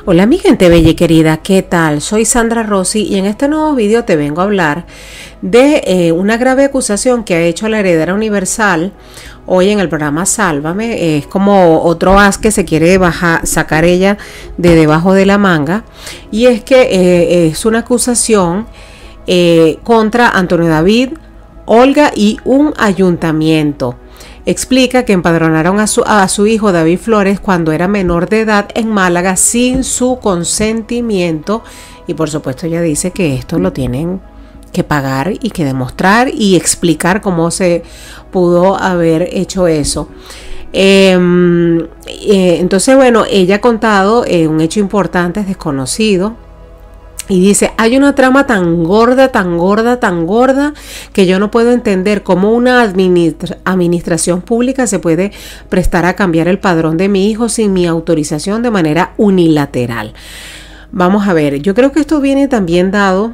Hola mi gente bella y querida, ¿qué tal? Soy Sandra Rossi y en este nuevo video te vengo a hablar de una grave acusación que ha hecho la heredera universal hoy en el programa Sálvame. Es como otro as que se quiere sacar ella de debajo de la manga, y es que es una acusación contra Antonio David, Olga y un ayuntamiento. Explica que empadronaron a su hijo David Flores cuando era menor de edad en Málaga sin su consentimiento, y por supuesto ella dice que esto lo tienen que pagar y que demostrar y explicar cómo se pudo haber hecho eso. Entonces, bueno, ella ha contado un hecho importante, desconocido. Y dice, hay una trama tan gorda, que yo no puedo entender cómo una administración pública se puede prestar a cambiar el padrón de mi hijo sin mi autorización de manera unilateral. Vamos a ver, yo creo que esto viene también dado,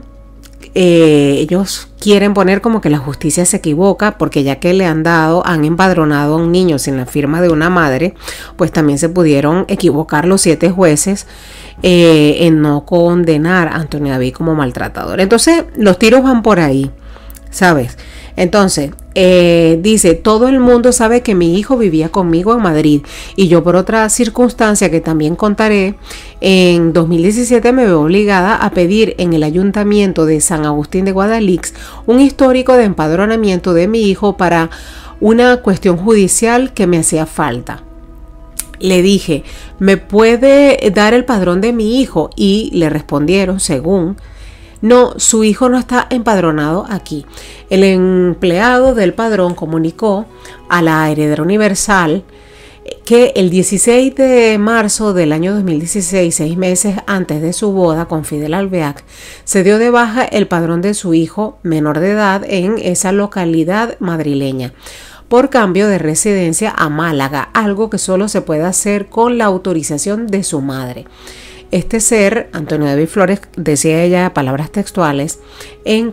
ellos quieren poner como que la justicia se equivoca, porque ya que han empadronado a un niño sin la firma de una madre, pues también se pudieron equivocar los 7 jueces en no condenar a Antonio David como maltratador. Entonces los tiros van por ahí, ¿sabes? Entonces dice, todo el mundo sabe que mi hijo vivía conmigo en Madrid, y yo por otra circunstancia que también contaré, en 2017 me veo obligada a pedir en el ayuntamiento de San Agustín de Guadalix un histórico de empadronamiento de mi hijo para una cuestión judicial que me hacía falta. Le dije, ¿me puede dar el padrón de mi hijo? Y le respondieron, según, no, su hijo no está empadronado aquí. El empleado del padrón comunicó a la heredera universal que el 16 de marzo del año 2016, 6 meses antes de su boda con Fidel Alvear, se dio de baja el padrón de su hijo menor de edad en esa localidad madrileña, por cambio de residencia a Málaga, algo que solo se puede hacer con la autorización de su madre. Este ser, Antonio David Flores, decía ella, palabras textuales, en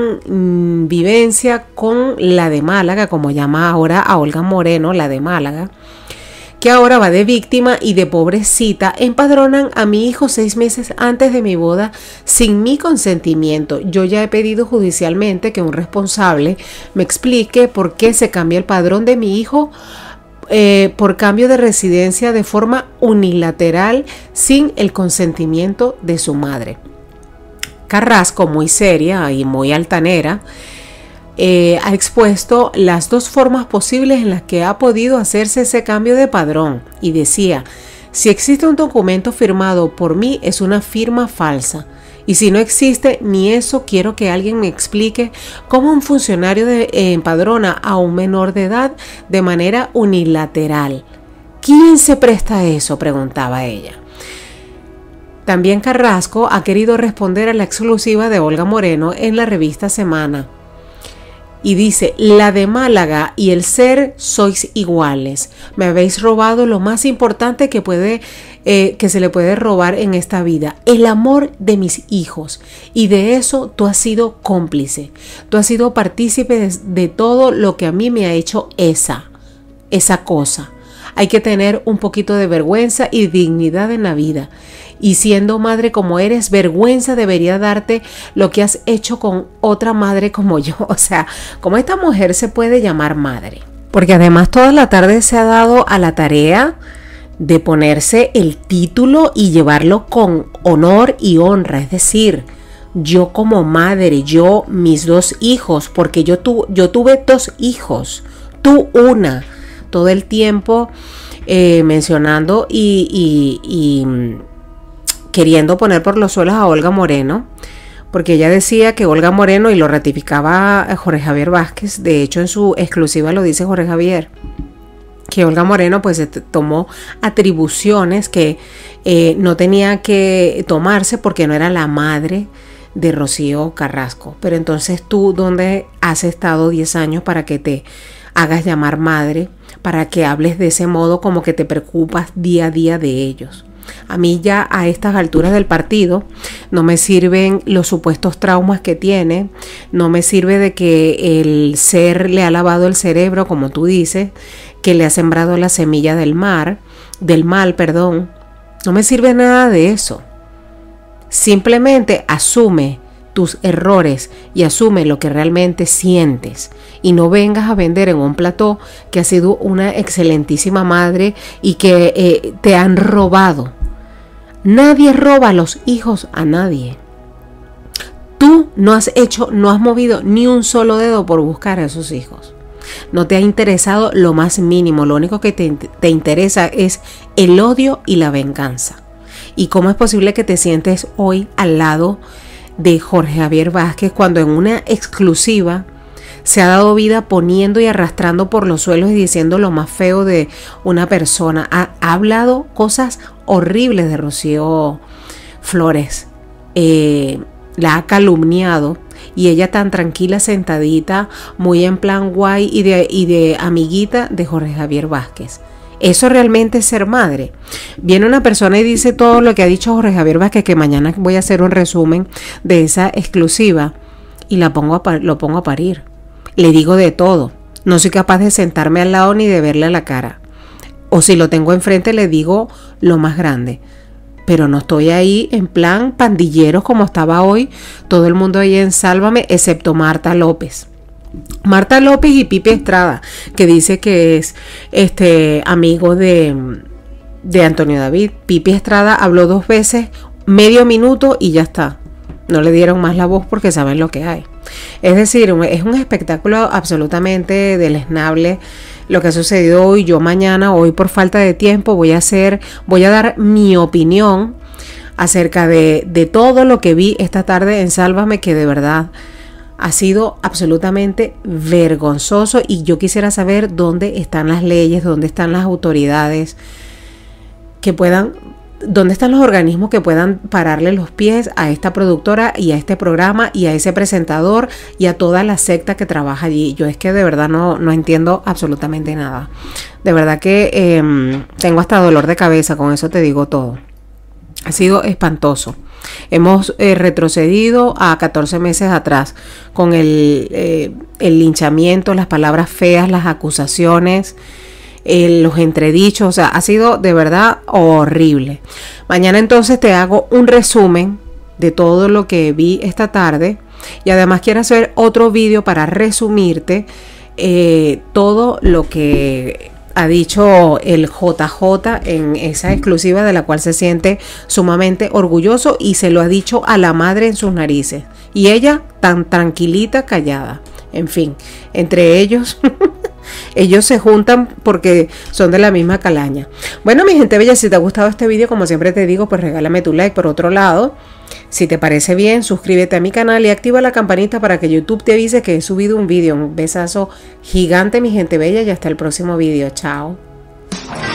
convivencia con la de Málaga, como llama ahora a Olga Moreno, la de Málaga, que ahora va de víctima y de pobrecita, empadronan a mi hijo 6 meses antes de mi boda sin mi consentimiento. Yo ya he pedido judicialmente que un responsable me explique por qué se cambia el padrón de mi hijo por cambio de residencia de forma unilateral sin el consentimiento de su madre. Carrasco, muy seria y muy altanera, ha expuesto las 2 formas posibles en las que ha podido hacerse ese cambio de padrón, y decía, si existe un documento firmado por mí es una firma falsa, y si no existe ni eso, quiero que alguien me explique cómo un funcionario empadrona a un menor de edad de manera unilateral. ¿Quién se presta a eso?, preguntaba ella. También Carrasco ha querido responder a la exclusiva de Olga Moreno en la revista Semana. Y dice, la de Málaga y el ser sois iguales. Me habéis robado lo más importante que se le puede robar en esta vida, el amor de mis hijos. Y de eso tú has sido cómplice. Tú has sido partícipe de todo lo que a mí me ha hecho esa cosa. Hay que tener un poquito de vergüenza y dignidad en la vida. Y siendo madre como eres, vergüenza debería darte lo que has hecho con otra madre como yo. O sea, ¿cómo esta mujer se puede llamar madre? Porque además toda la tarde se ha dado a la tarea de ponerse el título y llevarlo con honor y honra. Es decir, yo como madre, yo, mis 2 hijos, porque yo tuve 2 hijos, tú una. Todo el tiempo mencionando y queriendo poner por los suelos a Olga Moreno, porque ella decía que Olga Moreno, y lo ratificaba Jorge Javier Vázquez, de hecho en su exclusiva lo dice Jorge Javier, que Olga Moreno pues tomó atribuciones que no tenía que tomarse porque no era la madre de Rocío Carrasco. Pero entonces tú, ¿dónde has estado 10 años para que te hagas llamar madre, para que hables de ese modo, como que te preocupas día a día de ellos? A mí ya a estas alturas del partido no me sirven los supuestos traumas que tiene, no me sirve de que el ser le ha lavado el cerebro, como tú dices, que le ha sembrado la semilla del mal, No me sirve nada de eso. Simplemente asume tus errores y asume lo que realmente sientes y no vengas a vender en un plató que has sido una excelentísima madre y que te han robado. Nadie roba a los hijos a nadie. Tú no has movido ni un solo dedo por buscar a esos hijos. No te ha interesado lo más mínimo. Lo único que te interesa es el odio y la venganza. ¿Y cómo es posible que te sientes hoy al lado de Jorge Javier Vázquez cuando en una exclusiva se ha dado vida poniendo y arrastrando por los suelos y diciendo lo más feo de una persona? Ha hablado cosas horribles de Rocío Flores. La ha calumniado y ella tan tranquila, sentadita, muy en plan guay y de amiguita de Jorge Javier Vázquez. Eso realmente es ser madre. Viene una persona y dice todo lo que ha dicho Jorge Javier Vázquez, que mañana voy a hacer un resumen de esa exclusiva y lo pongo a parir. Le digo de todo. No soy capaz de sentarme al lado ni de verle a la cara. O si lo tengo enfrente le digo lo más grande. Pero no estoy ahí en plan pandilleros como estaba hoy. Todo el mundo ahí en Sálvame, excepto Marta López. Marta López y Pipi Estrada, que dice que es amigo de Antonio David. Pipi Estrada habló 2 veces, medio minuto y ya está. No le dieron más la voz porque saben lo que hay. Es decir, es un espectáculo absolutamente deleznable lo que ha sucedido hoy. Yo mañana, hoy por falta de tiempo, voy a dar mi opinión acerca de todo lo que vi esta tarde en Sálvame, que de verdad ha sido absolutamente vergonzoso y yo quisiera saber dónde están las leyes, dónde están las autoridades dónde están los organismos que puedan pararle los pies a esta productora y a este programa y a ese presentador y a toda la secta que trabaja allí. Yo es que de verdad no entiendo absolutamente nada. De verdad que tengo hasta dolor de cabeza, con eso te digo todo. Ha sido espantoso. Hemos retrocedido a 14 meses atrás con el linchamiento, las palabras feas, las acusaciones, los entredichos. O sea, ha sido de verdad horrible. Mañana entonces te hago un resumen de todo lo que vi esta tarde y además quiero hacer otro vídeo para resumirte todo lo que ha dicho el JJ en esa exclusiva de la cual se siente sumamente orgulloso y se lo ha dicho a la madre en sus narices. Y ella tan tranquilita, callada. En fin, entre ellos, ellos se juntan porque son de la misma calaña. Bueno, mi gente bella, si te ha gustado este vídeo, como siempre te digo, pues regálame tu like. Por otro lado, si te parece bien, suscríbete a mi canal y activa la campanita para que YouTube te avise que he subido un vídeo. Un besazo gigante, mi gente bella, y hasta el próximo vídeo. Chao.